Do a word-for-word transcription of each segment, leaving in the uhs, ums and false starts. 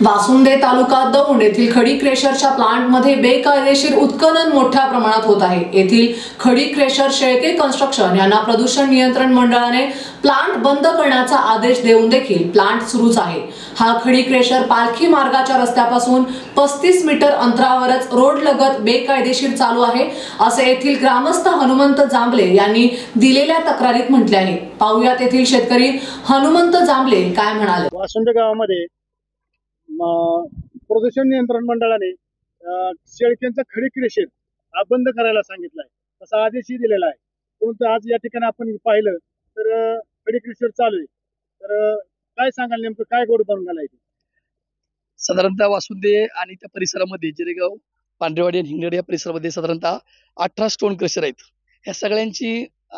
वासुंदे तालुका दौंड येथील खडी क्रेशरच्या प्लांटमध्ये बेकायदेशीर उत्खनन मोठ्या प्रमाणात होत आहे। येथील खडी क्रेशर शेळके कन्स्ट्रक्शन यांना प्रदूषण नियंत्रण मंडळाने प्लांट बंद करण्याचा आदेश देऊन देखील प्लांट सुरूच आहे। हा खडी क्रेशर पालखी मार्गाच्या रस्त्यापासून पस्तीस मीटर अंतरावरच रोड लगत बेकायदेशीर चालू आहे, असे येथील ग्रामस्थ हनुमंत जांभले यांनी दिलेल्या तक्रारीत म्हटले आहे। पाहुयात येथील शेतकरी हनुमंत जांभले काय म्हणाले। वासुंदे गावामध्ये प्रदूषण नियंत्रण मंडळाने शेळक्यांचा खडी क्रेशर हा बंद करायला सांगितलाय, तसा आदेशही दिलेला आहे। परंतु आज या ठिकाणी आपण पाहिलं तर खडी क्रेशर चालू आहे। तर काय सांगाल, नेमकं काय गोड बनवलं आहे? साधारणतः वासुंदे आणि त्या परिसरामध्ये जिरेगाव, पांढरेवाडी आणि हिंगणघाट या परिसरामध्ये साधारणतः अठरा स्टोन क्रेशर आहेत। ह्या सगळ्यांची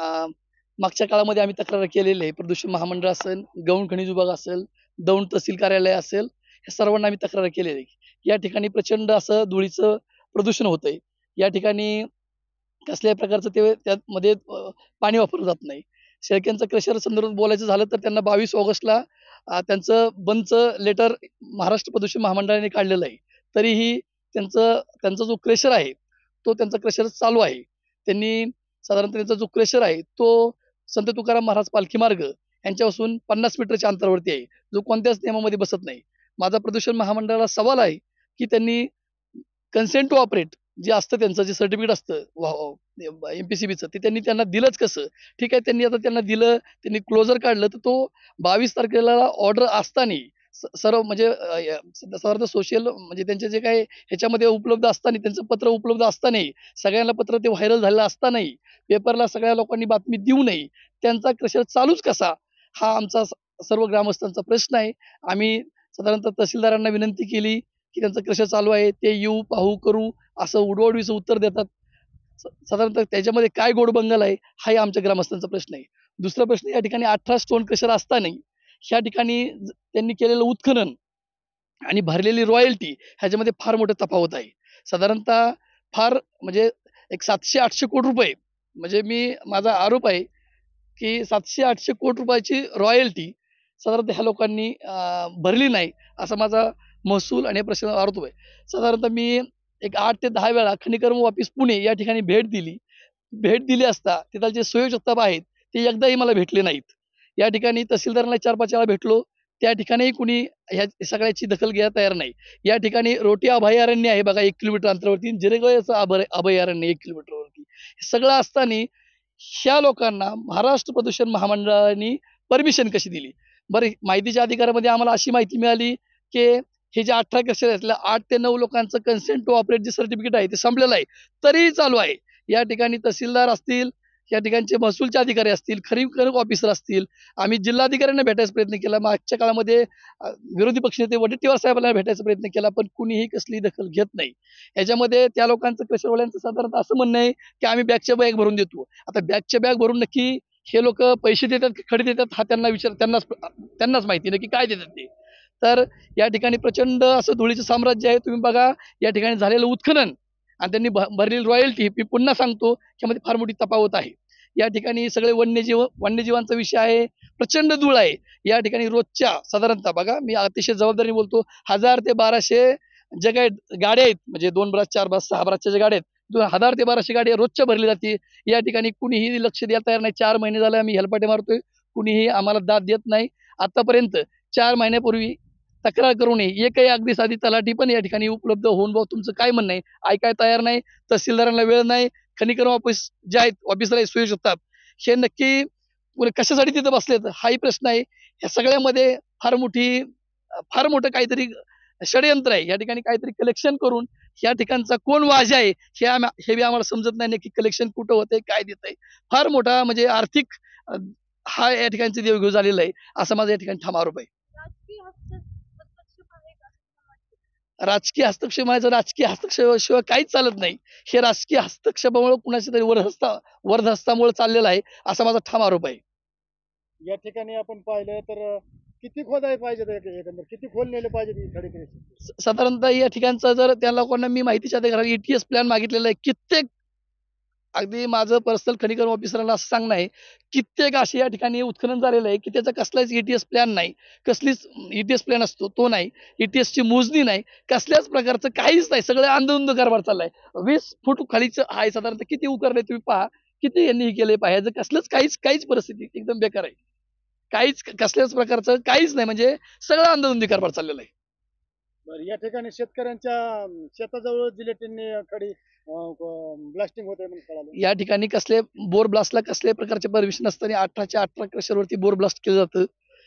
मागच्या काळामध्ये आम्ही तक्रार केलेली आहे। प्रदूषण महामंडळ असेल, गौण खनिज विभाग असेल, दौंड तहसील कार्यालय असेल, या सर्वांना आम्ही तक्रार केलेली आहे। या ठिकाणी प्रचंड असं धुळीचं प्रदूषण होतंय। या ठिकाणी कसल्याही प्रकारचं ते त्यामध्ये पाणी वापरलं जात नाही। शेळक्यांचं क्रेशर संदर्भात बोलायचं झालं तर त्यांना बावीस ऑगस्टला त्यांचं बंदचं लेटर महाराष्ट्र प्रदूषण महामंडळाने काढलेलं आहे। तरीही त्यांचं त्यांचा जो क्रेशर आहे तो त्यांचा क्रेशर चालू आहे। त्यांनी साधारणतः त्यांचा जो क्रेशर आहे तो संत तुकाराम महाराज पालखी मार्ग यांच्यापासून पन्नास मीटरच्या अंतरावरती आहे, जो कोणत्याच नियमामध्ये बसत नाही। माझा प्रदूषण महामंडळाला सवाल आहे की त्यांनी कन्सेंट टू ऑपरेट जे असतं, त्यांचं जे सर्टिफिकेट असतं एमपीसीबीचं, ते त्यांनी त्यांना दिलंच कसं? ठीक आहे, त्यांनी आता त्यांना दिलं, त्यांनी क्लोजर काढलं, तर तो बावीस तारखेला ऑर्डर असताना सर्व म्हणजे साधारण सोशल म्हणजे त्यांचे जे काही ह्याच्यामध्ये उपलब्ध असताना, त्यांचं पत्र उपलब्ध असतानाही, सगळ्यांना पत्र ते व्हायरल झालेलं असतानाही, पेपरला सगळ्या लोकांनी बातमी देऊ नये, त्यांचा क्रेशर चालूच कसा? हा आमचा सर्व ग्रामस्थांचा प्रश्न आहे। आम्ही साधारणतः तहसीलदारांना विनंती केली की त्यांचं क्रेशर चालू आहे, ते येऊ, पाहू, करू, असं उडवडवीचं उत्तर देतात। साधारणतः त्याच्यामध्ये काय गोडबंगल आहे हाही आमच्या ग्रामस्थांचा प्रश्न आहे। दुसरा प्रश्न, या ठिकाणी अठरा स्टोन क्रेशर असतानाही ह्या ठिकाणी त्यांनी केलेलं उत्खनन आणि भरलेली रॉयल्टी ह्याच्यामध्ये फार मोठं तफावत आहे। साधारणतः फार म्हणजे एक सातशे आठशे कोटी रुपये, म्हणजे मी माझा आरोप आहे की सातशे आठशे कोटी रुपयाची रॉयल्टी साधारणतः ह्या लोकांनी भरली नाही, असा माझा महसूल आणि प्रश्न आरोप आहे। साधारणतः मी एक आठ ते दहा वेळा खनिकर्म ऑफिस पुणे या ठिकाणी भेट दिली भेट दिली असता तिथले जे संयोजक आहेत ते एकदाही मला भेटले नाहीत। या ठिकाणी तहसीलदारांना चार पाच वेळा भेटलो, त्या ठिकाणीही कुणी ह्या सगळ्याची दखल घ्यायला तयार नाही। या ठिकाणी रोटी अभयारण्य आहे बघा, एक किलोमीटर अंतरावरती, जिरेगावचं अभय अभयारण्य एक किलोमीटरवरती, सगळं असताना ह्या लोकांना महाराष्ट्र प्रदूषण महामंडळाने परमिशन कशी दिली? बरं, माहितीच्या अधिकारामध्ये आम्हाला अशी माहिती मिळाली की हे जे अठरा क्रेशर असल्या आठ ते नऊ लोकांचं कन्सेंट टू ऑपरेट जे सर्टिफिकेट आहे ते संपलेलं आहे, तरीही चालू आहे। या ठिकाणी तहसीलदार असतील, या ठिकाणचे महसूलचे अधिकारी असतील, खनिकर्म ऑफिसर असतील, आम्ही जिल्हाधिकाऱ्यांना भेटायचा प्रयत्न केला। मागच्या काळामध्ये विरोधी पक्षनेते वडेट्टीवार साहेबांना भेटायचा प्रयत्न केला, पण कुणीही कसली दखल घेत नाही। याच्यामध्ये त्या लोकांचं क्रेशरवाल्यांचं साधारणतः असं म्हणणं आहे की आम्ही बॅगच्या बॅग भरून देतो। आता बॅगच्या बॅग भरून नक्की हे लोक पैसे देतात की खडी देतात हा त्यांना विचार त्यांनाच त्यांनाच माहिती नक्की काय देतात ते। तर या ठिकाणी प्रचंड असं धुळीचं साम्राज्य आहे। तुम्ही बघा, या ठिकाणी झालेलं उत्खनन आणि त्यांनी भरलेली रॉयल्टी, मी पुन्हा सांगतो यामध्ये फार मोठी तफावत आहे। या ठिकाणी सगळे वन्यजीव वन्यजीवांचा विषय आहे, प्रचंड धूळ आहे। या ठिकाणी रोजच्या साधारणतः बघा, मी अतिशय जबाबदारीने बोलतो, हजार ते बाराशे ज्या काही गाड्या आहेत, म्हणजे दोन बस, चार बस, सहा बसच्या ज्या गाड्या आहेत, हजार ते बाराशे गाड्या रोजच्या भरली जाते। या ठिकाणी कुणीही लक्ष द्यायला तयार नाही। चार महिने झाले आम्ही हेलपाटे मारतोय, कुणीही आम्हाला दाद देत नाही। आतापर्यंत चार महिन्यापूर्वी तक्रार करू नये एकही अगदी साधी तलाठी पण या ठिकाणी उपलब्ध होऊन भाऊ तुमचं काय म्हणणं आहे ऐकाय तयार नाही। तहसीलदारांना वेळ नाही, खनिकर्म ऑफिस जे आहेत ऑफिसर आहेत संयोजक हे नक्की कशासाठी तिथं बसलेत हाही प्रश्न आहे। या सगळ्यामध्ये फार मोठी फार मोठं काहीतरी षडयंत्र आहे। या ठिकाणी काहीतरी कलेक्शन करून या ठिकाणचा कोण वाजा आहे हे हे बी आम्हाला समजत नाही, नक्की कलेक्शन कुठं होतंय, काय देत आहे। फार मोठा म्हणजे आर्थिक हा या ठिकाणचे देवघेव झालेला आहे, असा माझा या ठिकाणी ठाम आरोप आहे। राजकीय हस्तक्षेप म्हणायचं, राजकीय हस्तक्षेपाशिवाय काहीच चालत नाही। हे राजकीय हस्तक्षेपामुळे कुणाच्या तरी वरहस्ता वरदहस्तामुळे चाललेला आहे, असा माझा ठाम आरोप आहे। या ठिकाणी आपण पाहिलं तर किती खोदाय पाहिजे, एकंदर किती खोल नेले पाहिजे? साधारणतः या ठिकाणचा जर त्या लोकांना मी माहितीच्या अधिकाराला ईटीएस प्लॅन मागितलेला आहे, कित्येक अगदी माझं पर्सनल खनिकर्म ऑफिसरांना असं सांगणं आहे, कित्येक असे या ठिकाणी उत्खनन झालेलं आहे की त्याचा कसलाच ईटीएस प्लॅन नाही, कसलीच ईटीएस प्लॅन असतो तो नाही, ईटीएसची मोजणी नाही, कसल्याच प्रकारचं काहीच नाही, सगळं अंधुंद कारभार चाललाय. वीस फूट खालीचं आहे साधारणतः, किती उकरले तुम्ही पहा, किती यांनी हे केले पहा, याचं कसलंच काहीच काहीच परिस्थिती एकदम बेकार आहे. काहीच कसल्याच प्रकारचं काहीच नाही, म्हणजे सगळं अंधुंदी कारभार चाललेला आहे. बरं, या ठिकाणी शेतकऱ्यांच्या अं, शेताजवळ जिलेटिनने खडी ब्लास्टिंग होते म्हणून कळालं. या ठिकाणी कसले बोर ब्लास्टला कसल्याही प्रकारचे परमिशन नसताना अठराच्या अठरा क्रशरवरती बोर ब्लास्ट केलं जातं.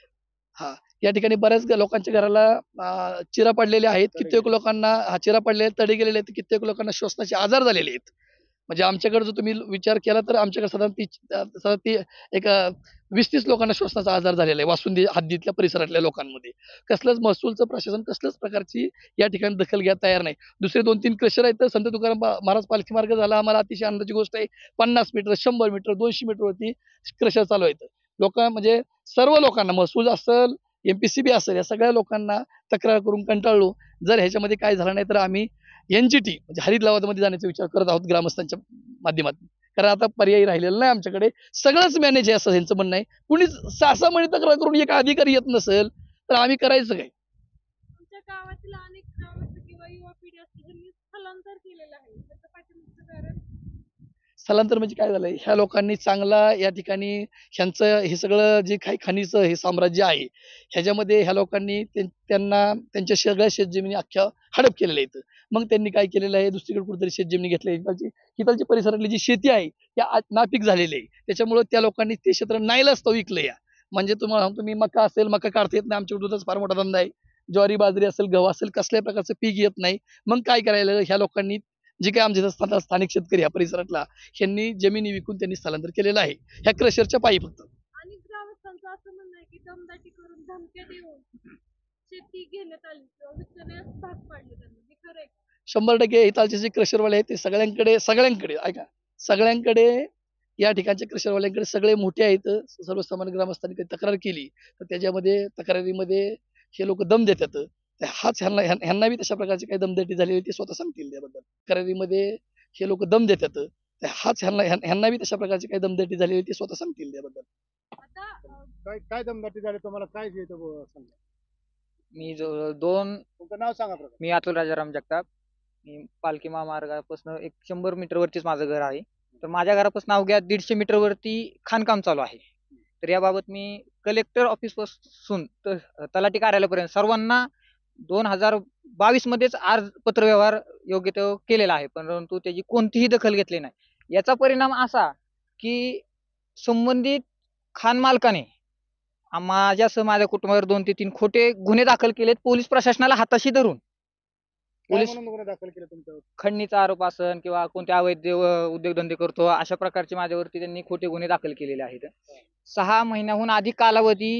हा, या ठिकाणी बऱ्याच ग- लोकांच्या घराला अं, चिरा पडलेल्या आहेत, कित्येक लोकांना हा चिरा पडलेले तडे गेलेले आहेत, कित्येक लोकांना श्वसनाचे आजार झालेले आहेत. म्हणजे आमच्याकडे जर तुम्ही विचार केला तर आमच्याकडे साधारण ती साधारण ती एक अं, वीस तीस लोकांना श्वसनाचा आजार झालेला आहे वासुंदी हद्दीतल्या परिसरातल्या लोकांमध्ये. कसलंच महसूलचं प्रशासन कसलंच प्रकारची या ठिकाणी दखल घ्यायला तयार नाही. दुसरे दोन तीन क्रशर आहेत, तर संत तुकाराम बा- महाराज पालखी मार्ग झाला, आम्हाला अतिशय आनंदाची गोष्ट आहे. पन्नास मीटर शंभर मीटर दोनशे मीटरवरती क्रशर चालू आहेत. लोक म्हणजे सर्व लोकांना महसूल असेल, एमपीसीबी असेल, या सगळ्या लोकांना तक्रार करून कंटाळलो. जर ह्याच्यामध्ये काय झालं नाही तर आम्ही एनजीटी म्हणजे हरित लवादामध्ये जाण्याचा विचार करत आहोत ग्रामस्थांच्या माध्यमातून. कारण आता पर्यायी राहिलेला नाही आमच्याकडे, सगळंच मॅनेज आहे असं यांचं म्हणणं आहे. कुणीच सहा सहा महिने तक्रार करून एक अधिकारी येत नसेल तर आम्ही करायचं काय? आमच्या गावातील अनेक ग्रामस्थ किंवा युवा पिढी असतील त्यांनी स्थलांतर केलेलं आहे. त्याचं पाठीमागचं कारण स्थलांतर म्हणजे काय झालंय, ह्या लोकांनी चांगला या ठिकाणी ह्यांचं हे सगळं जे काही खनिजचं हे साम्राज्य आहे, ह्याच्यामध्ये ह्या लोकांनी त्यां- त्यांना त्यांच्या सगळ्या शेतजमिनी अख्ख्या हडप केलेल्या आहेत. मग त्यांनी काय केलेलं आहे, दुसरीकडे कुठेतरी शेतजमिनी घेतली आहे. इथलची इथलची परिसरातली जी शेती आहे त्या आज नापीक झालेली आहे. त्याच्यामुळे त्या लोकांनी ते क्षेत्र नाईलाजास्तव विकलं या. म्हणजे तुम्हाला सांगतो मी, मका असेल, मका काढता येत नाही, आमच्याकडे दुधाचा फार मोठा धंदा आहे. ज्वारी बाजरी असेल, गहू असेल, कसल्याही प्रकारचं पीक येत नाही. मग काय करायला ह्या लोकांनी, जे काही आमच्या इथं स्थानिक स्थानिक शेतकरी या परिसरातला, ह्यांनी जमिनी विकून त्यांनी स्थलांतर केलेलं आहे ह्या क्रशरच्या पायी फक्त. अनेक ग्रामस्थांचं असं म्हणणं आहे की दमदाटी करून धमक्या देऊन शेती घेण्यात आली किंवा विकण्यास भाग पाडले त्यांना. हे खरं आहे का? शंभर टक्के इथालचे जे क्रशरवाले आहेत ते सगळ्यांकडे सगळ्यांकडे ऐका सगळ्यांकडे या ठिकाणच्या क्रशरवाल्यांकडे सगळे मोठे आहेत. सर्वसामान्य ग्रामस्थांनी काही तक्रार केली तर त्याच्यामध्ये तक्रारीमध्ये हे लोक दम देतात. तर हाच ह्यांना ह्यां- ह्यांना बी तशा प्रकारची काही दमदाटी झालेली ते स्वतः सांगतील त्याबद्दल. तक्रारीमध्ये हे लोक दम देतात. तर हाच ह्यांना ह्यां- ह्यांना बी तशा प्रकारची काही दमदाटी झालेली ते स्वतः सांगतील त्याबद्दल. आता अं, काय काय दमदाटी झाली तुम्हाला, काय जे येतं बुवा सांगा. मी जो दोन तुमचं नाव सांगा प्रथम. मी अतुल राजाराम जगताप. मी पालखी महामार्गापासून एक शंभर मीटर वरतीच माझं घर आहे. तर माझ्या घरापासून अवघ्या दीडशे मीटर वरती खाणकाम चालू आहे. तर याबाबत मी कलेक्टर ऑफिस पासून तर तलाठी कार्यालयापर्यंत सर्वांना दोन हजार बावीस मध्येच अर्ज पत्रव्यवहार योग्य तो केलेला आहे, परंतु त्याची कोणतीही दखल घेतली नाही. याचा परिणाम असा की संबंधित खान मालकाने आ- माझ्यासह माझ्या कुटुंबावर दोन ते तीन खोटे गुन्हे दाखल केलेत पोलीस प्रशासनाला हाताशी धरून. काय पोलीस म्हणून गुन्हे दाखल केले तुमच्यावर? खंडणीचा आरोप असन किंवा कोणत्या अवैध अ, उद्योगधंदे करतो अशा प्रकारचे माझ्यावरती त्यांनी खोटे गुन्हे दाखल केलेले आहेत. सहा महिन्याहून अधिक कालावधी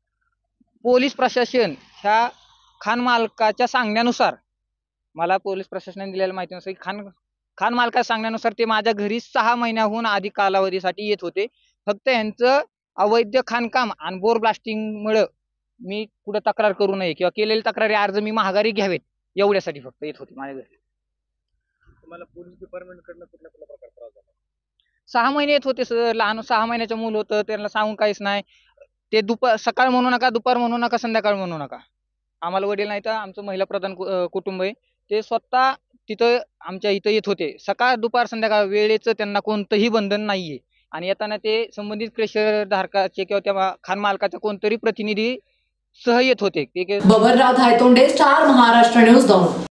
पोलीस प्रशासन ह्या खान मालकाच्या सांगण्यानुसार, मला पोलीस प्रशासनाने दिलेल्या माहितीनुसार खान खान मालकाच्या सांगण्यानुसार ते माझ्या घरी सहा महिन्याहून अधिक कालावधीसाठी येत होते. फक्त यांचं अवैध खाणकाम आणि बोर ब्लास्टिंग मुळे मी कुठे तक्रार करू नये किंवा केलेले तक्रारी अर्ज मी माघारी घ्यावेत एवढ्यासाठी फक्त येत होते माझ्या घरी. तुम्हाला पोलीस डिपार्टमेंट कडनं कुठल्या कुठल्या प्रकार त्रास झाला? सहा महिने येत होते सर. लहान सहा महिन्याचं मूल होतं, त्यांना सांगून काहीच नाही. ते दुपार सकाळ म्हणू नका, दुपार म्हणू नका, संध्याकाळ म्हणू नका. आम्हाला वडील नाही तर आमचं महिला प्रधान कु- अं, कुटुंब आहे. ते स्वतः तिथं आमच्या इथं येत होते. सकाळ दुपार संध्याकाळ वेळेचं त्यांना कोणतंही बंधन नाहीये. आणि येताना ते संबंधित क्रेशर धारकाचे किंवा त्या खान मालकाचा कोणतरी प्रतिनिधी सह येत होते. ते बबनराव धायतोंडे, स्टार महाराष्ट्र न्यूज, दौंड.